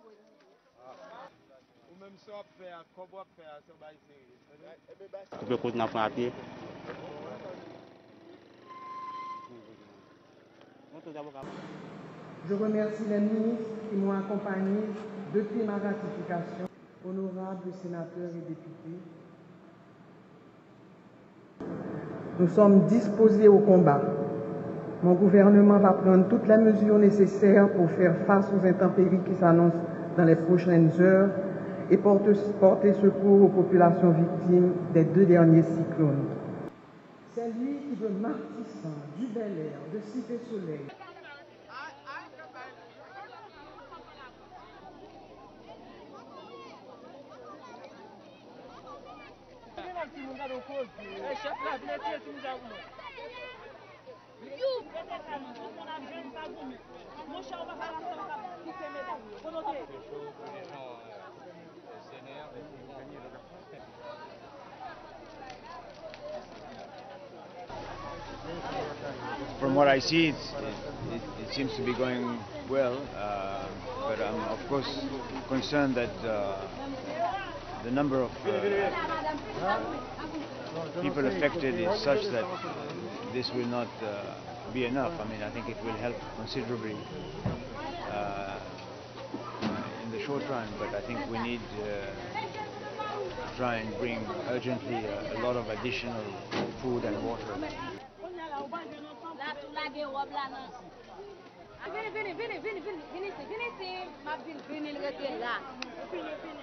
Tout le côté n'a pas à pied. Je remercie les ministres qui m'ont accompagné depuis ma ratification, honorables sénateurs et députés. Nous sommes disposés au combat. Mon gouvernement va prendre toutes les mesures nécessaires pour faire face aux intempéries qui s'annoncent dans les prochaines heures et porter secours aux populations victimes des 2 derniers cyclones. C'est lui qui de Martissan, du Bel-Air, de Cité-Soleil. From what I see, it seems to be going well, but I'm of course concerned that the number of people affected is such that this will not be enough. I mean, I think it will help considerably in the short run, but I think we need to try and bring urgently a lot of additional food and water. Venez,